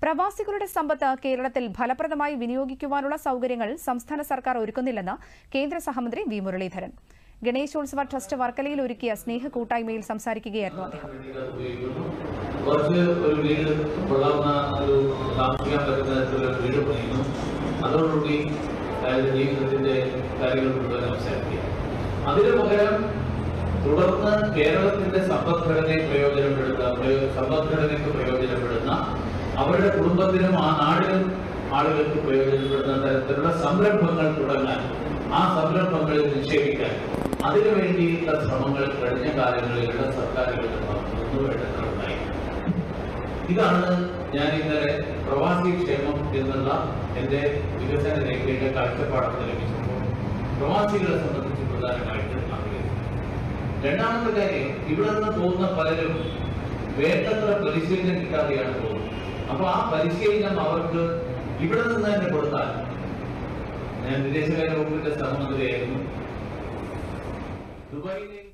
പ്രവാസികളുടെ സമ്പത്ത് കേരളത്തിൽ ഫലപ്രദമായി വിനിയോഗിക്കുവാനുള്ള സൗകര്യങ്ങൾ സംസ്ഥാന സർക്കാർ ഒരുക്കുന്നില്ലെന്ന് കേന്ദ്ര സഹമന്ത്രി വി മുരളീധരൻ. ഗണേശോത്സവ ട്രസ്റ്റ് വർക്കലയിൽ ഒരുക്കിയ സ്നേഹ കൂട്ടായ്മയിൽ സംസാരിക്കുകയായിരുന്നു അദ്ദേഹം. തുടർന്ന് കേരളത്തിന്റെ സമ്പദ്ഘടനയ്ക്ക് പ്രയോജനപ്പെടുന്ന അവരുടെ കുടുംബത്തിനും ആ നാടിനും ആളുകൾക്ക് പ്രയോജനപ്പെടുന്ന തരത്തിലുള്ള സംരംഭങ്ങൾ തുടങ്ങാൻ, ആ സംരംഭങ്ങളിൽ നിക്ഷേപിക്കാൻ അതിനുവേണ്ടിയുള്ള ശ്രമങ്ങൾ കഴിഞ്ഞ കാലങ്ങളിലുള്ള സർക്കാരുകളുടെ ഭാഗത്തുനിന്നുണ്ടായി. ഇതാണ് ഞാൻ ഇന്നലെ പ്രവാസി ക്ഷേമം എന്നുള്ള എന്റെ വികസന രേഖയുടെ കാഴ്ചപ്പാടത്ത് ലഭിച്ചപ്പോൾ പ്രവാസികളെ സംബന്ധിച്ച് പ്രധാനമായിട്ട് രണ്ടാമത്തെ കാര്യം, ഇവിടെ നിന്ന് പോകുന്ന പലരും വേണ്ടത്ര പരിശീലനം കിട്ടാതെയാണ് പോകുന്നത്. അപ്പൊ ആ പരിശീലനം അവർക്ക് ഇവിടെ നിന്ന് തന്നെ കൊടുത്താൽ, ഞാൻ വിദേശകാര്യ വകുപ്പിന്റെ സഹമന്ത്രിയായിരുന്നു, ദുബായിലെ